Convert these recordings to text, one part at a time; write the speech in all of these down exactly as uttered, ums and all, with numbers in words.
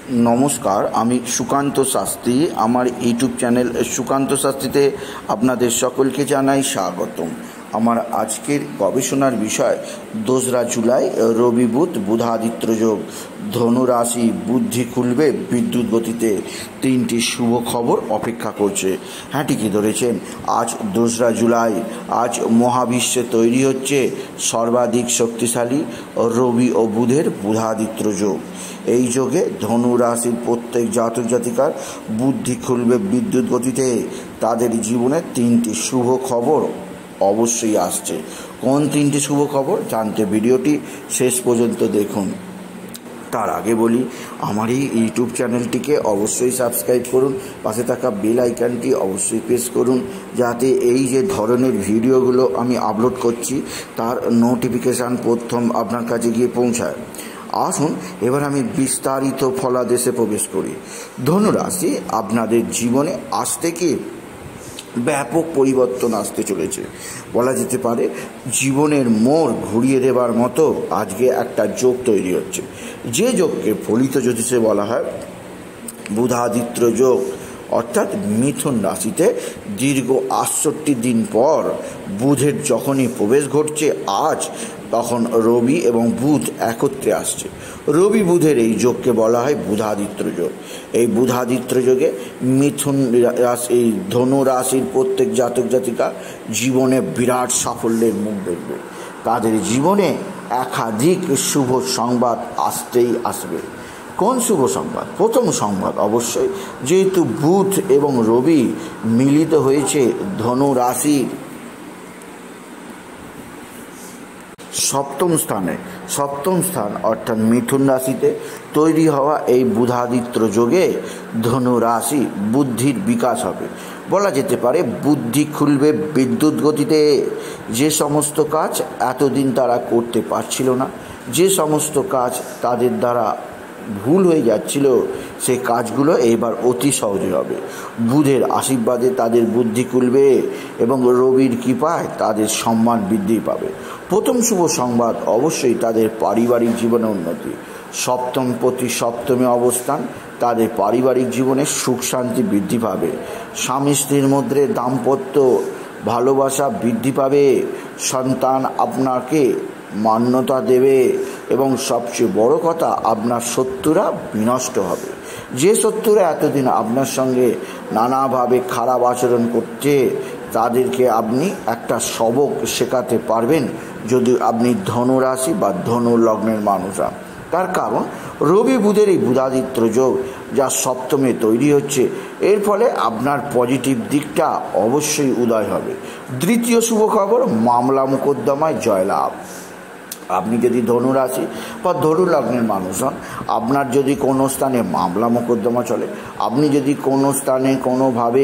নমস্কার, আমি সুকান্ত শাস্ত্রী। আমার ইউটিউব চ্যানেল সুকান্ত শাস্ত্রীতে আপনাদের সকলকে জানাই স্বাগতম। আমার আজকের গবেষণার বিষয় দোসরা জুলাই রবি বুধ বুধাদিত্য যোগ। ধনুরাশি বুদ্ধি খুলবে বিদ্যুৎ গতিতে, তিনটি শুভ খবর অপেক্ষা করছে। হ্যাঁ, ঠিকই ধরেছেন। আজ দোসরা জুলাই। আজ মহাবিশ্বে তৈরি হচ্ছে সর্বাধিক শক্তিশালী রবি ও বুধের বুধাদিত্য যোগ। এই যোগে ধনু রাশির প্রত্যেক জাতক জাতিকার বুদ্ধি খুলবে বিদ্যুৎ গতিতে। তাদের জীবনে তিনটি শুভ খবর অবশ্যই আসছে। কোন তিনটি শুভ খবর জানতে ভিডিওটি শেষ পর্যন্ত দেখুন। তার আগে বলি, আমার এই ইউটিউব চ্যানেলটিকে অবশ্যই সাবস্ক্রাইব করুন, পাশে থাকা বেল আইকনটি অবশ্যই প্রেস করুন, যাতে এই যে ধরনের ভিডিওগুলো আমি আপলোড করছি তার নোটিফিকেশান প্রথম আপনার কাছে গিয়ে পৌঁছায়। আসুন এবার আমি বিস্তারিত ফলাদেশে প্রবেশ করি। ধনুরাশি, আপনাদের জীবনে আজ থেকে ব্যাপক পরিবর্তন আসতে চলেছে। বলা যেতে পারে জীবনের মোড় ঘুরিয়ে দেবার মতো আজকে একটা যোগ তৈরি হচ্ছে, যে যোগকে ফলিত জ্যোতিষে বলা হয় বুধাদিত্য যোগ। অর্থাৎ মিথুন রাশিতে দীর্ঘ আটষট্টি দিন পর বুধের যখনই প্রবেশ ঘটছে আজ, তখন রবি এবং বুধ একত্রে আসছে। রবি বুধের এই যোগকে বলা হয় বুধাদিত্য যোগ। এই বুধাদিত্য যোগে মিথুন রাশি, এই ধনু রাশির প্রত্যেক জাতক জাতিকা জীবনে বিরাট সাফল্যের মুখ দেখবে। তাদের জীবনে একাধিক শুভ সংবাদ আসতেই আসবে। কোন শুভ সংবাদ? প্রথম সংবাদ অবশ্যই, যেহেতু বুধ এবং রবি মিলিত হয়েছে ধনু রাশির সপ্তম স্থানে, সপ্তম স্থান অর্থাৎ মিথুন রাশিতে তৈরি হওয়া এই বুধাদিত্য যোগে ধনু রাশি বুদ্ধির বিকাশ হবে। বলা যেতে পারে বুদ্ধি খুলবে বিদ্যুৎ গতিতে। যে সমস্ত কাজ এতদিন তারা করতে পারছিল না, যে সমস্ত কাজ তাদের দ্বারা ভুল হয়ে যাচ্ছিল, সেই কাজগুলো এবার অতি সহজে হবে। বুধের আশীর্বাদে তাদের বুদ্ধি খুলবে এবং রবির কৃপায় তাদের সম্মান বৃদ্ধি পাবে। প্রথম শুভ সংবাদ অবশ্যই তাদের পারিবারিক জীবনে উন্নতি। সপ্তম প্রতি সপ্তমে অবস্থান তাদের পারিবারিক জীবনে সুখ শান্তি বৃদ্ধি পাবে। স্বামী স্ত্রীর মধ্যে দাম্পত্য ভালোবাসা বৃদ্ধি পাবে। সন্তান আপনাকে মান্যতা দেবে এবং সবচেয়ে বড় কথা, আপনার শত্রুরা বিনষ্ট হবে। যে শত্রুরা এতদিন আপনার সঙ্গে নানাভাবে খারাপ আচরণ করছে, তাদেরকে আপনি একটা সবক শেখাতে পারবেন যদি আপনি ধনুরাশি বা ধনু লগ্নের মানুষরা। তার কারণ রবি বুধের এই বুধাদিত্য যোগ যা সপ্তমে তৈরি হচ্ছে, এর ফলে আপনার পজিটিভ দিকটা অবশ্যই উদয় হবে। দ্বিতীয় শুভ খবর, মামলা মোকদ্দমায় জয়লাভ। আপনি যদি ধনুরাশি বা ধনু লগ্নের মানুষ হন, আপনার যদি কোনো স্থানে মামলা মোকদ্দমা চলে, আপনি যদি কোনো স্থানে কোনোভাবে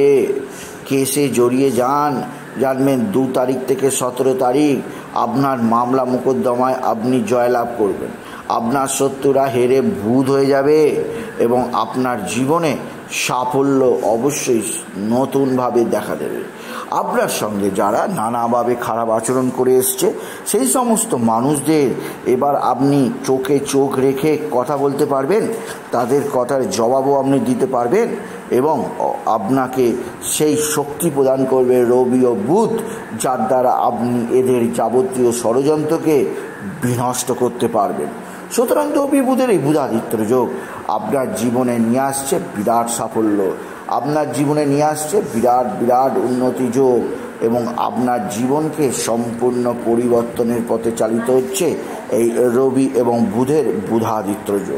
কেসে জড়িয়ে যান, জানবেন দু তারিখ থেকে সতেরো তারিখ আপনার মামলা মোকদ্দমায় আপনি জয়লাভ করবেন। আপনার শত্রুরা হেরে ভূত হয়ে যাবে এবং আপনার জীবনে সাফল্য অবশ্যই নতুনভাবে দেখা দেবে। আপনার সঙ্গে যারা নানাভাবে খারাপ আচরণ করে এসছে, সেই সমস্ত মানুষদের এবার আপনি চোখে চোখ রেখে কথা বলতে পারবেন, তাদের কথার জবাবও আপনি দিতে পারবেন এবং আপনাকে সেই শক্তি প্রদান করবে রবি ও বুধ, যার দ্বারা আপনি এদের যাবতীয় ষড়যন্ত্রকে বিনষ্ট করতে পারবেন। সুতরাং রবি বুধের এই বুধাদিত্য যোগ আপনার জীবনে নিয়ে আসছে বিরাট সাফল্য, আপনার জীবনে নিয়ে আসছে বিরাট বিরাট উন্নতি যোগ এবং আপনার জীবনকে সম্পূর্ণ পরিবর্তনের পথে চালিত হচ্ছে এই রবি এবং বুধের বুধাদিত্য যোগ।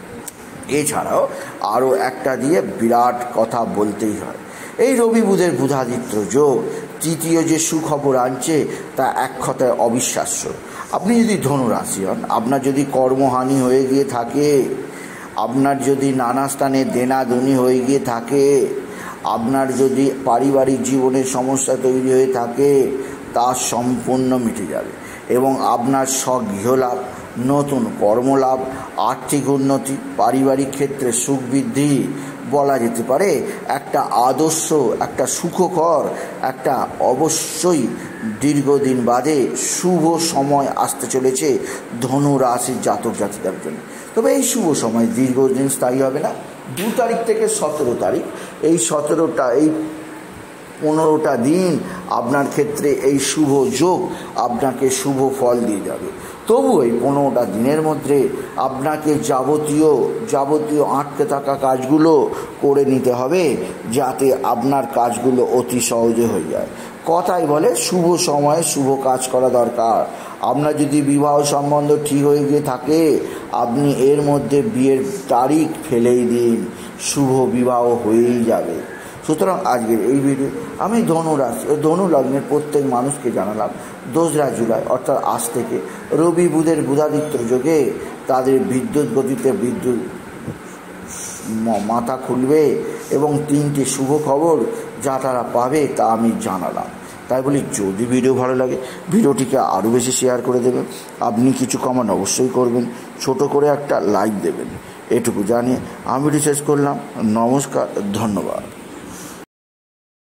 এছাড়াও আরও একটা দিয়ে বিরাট কথা বলতেই হয়। এই রবি বুধের বুধাদিত্য যোগ তৃতীয় যে সুখবর আনছে তা এক কথায় অবিশ্বাস্য। আপনি যদি ধনুরাশি হন, আপনার যদি কর্মহানি হয়ে গিয়ে থাকে, আপনার যদি নানা স্থানে দেনাদনি হয়ে গিয়ে থাকে, আপনার যদি পারিবারিক জীবনের সমস্যা তৈরি হয়ে থাকে, তা সম্পূর্ণ মিটে যাবে এবং আপনার স্বগৃহলাভ, নতুন কর্মলাভ, আর্থিক উন্নতি, পারিবারিক ক্ষেত্রে সুখ বৃদ্ধি, বলা যেতে পারে একটা আদর্শ, একটা সুখকর, একটা অবশ্যই দীর্ঘদিন বাদে শুভ সময় আসতে চলেছে ধনু রাশির জাতক জাতিকার জন্য। তবে এই শুভ সময় দীর্ঘদিন স্থায়ী হবে না। দু তারিখ থেকে সতেরো তারিখ, এই সতেরোটা এই পনেরোটা দিন আপনার ক্ষেত্রে এই শুভ যোগ আপনাকে শুভ ফল দিয়ে যাবে। তবু এই পনেরোটা দিনের মধ্যে আপনাকে যাবতীয় যাবতীয় আটকে থাকা কাজগুলো করে নিতে হবে, যাতে আপনার কাজগুলো অতি সহজে হয়ে যায়। কথাই বলে শুভ সময়ে শুভ কাজ করা দরকার। আপনার যদি বিবাহ সম্বন্ধ ঠিক হয়ে গিয়ে থাকে, আপনি এর মধ্যে বিয়ের তারিখ ফেলেই দিন, শুভ বিবাহ হয়েই যাবে। সুতরাং আজকের এই ভিডিও আমি ধনু রাশি ও ধনু লগ্নের প্রত্যেক মানুষকে জানালাম দোসরা জুলাই অর্থাৎ আজ থেকে রবি বুধের বুধাদিত্য যোগে তাদের বিদ্যুৎ গতিতে বিদ্যুৎ মাথা খুলবে এবং তিনটি শুভ খবর যা তারা পাবে তা আমি জানালাম। তাই বলি, যদি ভিডিও ভালো লাগে ভিডিওটিকে আরও বেশি শেয়ার করে দেবেন। আপনি কিছু কমেন্ট অবশ্যই করবেন, ছোট করে একটা লাইক দেবেন। এটুকু জানিয়ে আমি শেষ করলাম। নমস্কার, ধন্যবাদ।